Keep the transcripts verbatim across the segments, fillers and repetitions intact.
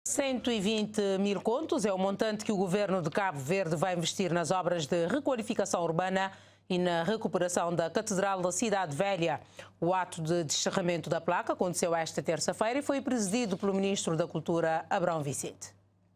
cento e vinte mil contos é o montante que o governo de Cabo Verde vai investir nas obras de requalificação urbana e na recuperação da Catedral da Cidade Velha. O ato de desterramento da placa aconteceu esta terça-feira e foi presidido pelo Ministro da Cultura, Abrão Vicente.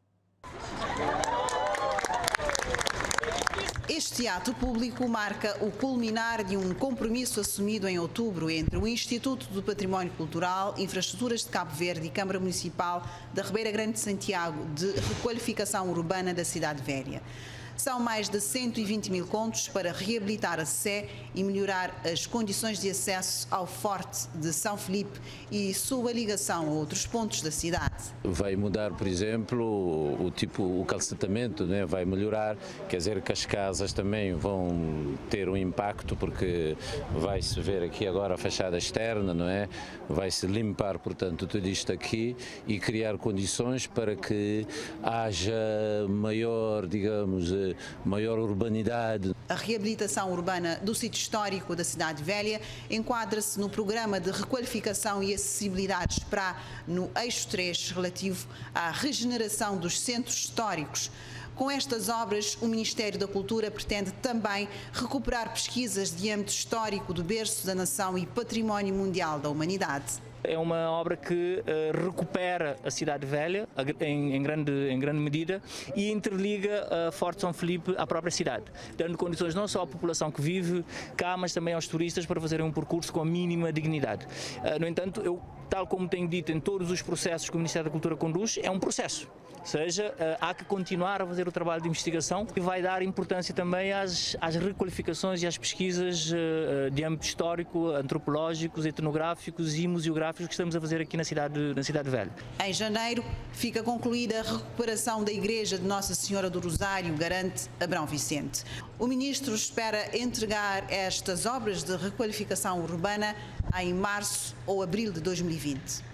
Este ato público marca o culminar de um compromisso assumido em outubro entre o Instituto do Património Cultural, Infraestruturas de Cabo Verde e Câmara Municipal da Ribeira Grande de Santiago de requalificação urbana da Cidade Velha. São mais de cento e vinte mil contos para reabilitar a Sé e melhorar as condições de acesso ao Forte de São Filipe e sua ligação a outros pontos da cidade. Vai mudar, por exemplo, o tipo, o calcetamento, né? Vai melhorar, quer dizer que as casas também vão ter um impacto, porque vai-se ver aqui agora a fachada externa, não é? Vai-se limpar, portanto, tudo isto aqui e criar condições para que haja maior, digamos, maior urbanidade. A reabilitação urbana do sítio histórico da Cidade Velha enquadra-se no programa de requalificação e acessibilidade SPRA no eixo três, relativo à regeneração dos centros históricos. Com estas obras, o Ministério da Cultura pretende também recuperar pesquisas de âmbito histórico do berço da nação e património mundial da humanidade. É uma obra que uh, recupera a Cidade Velha em, em, grande, em grande medida e interliga a uh, Forte São Filipe à própria cidade, dando condições não só à população que vive cá, mas também aos turistas para fazerem um percurso com a mínima dignidade. Uh, no entanto, eu, tal como tenho dito em todos os processos que o Ministério da Cultura conduz, é um processo. Ou seja, há que continuar a fazer o trabalho de investigação e vai dar importância também às, às requalificações e às pesquisas de âmbito histórico, antropológicos, etnográficos e museográficos que estamos a fazer aqui na cidade, na cidade Velha. Em janeiro fica concluída a recuperação da Igreja de Nossa Senhora do Rosário, garante Abrão Vicente. O Ministro espera entregar estas obras de requalificação urbana em março ou abril de dois mil e vinte.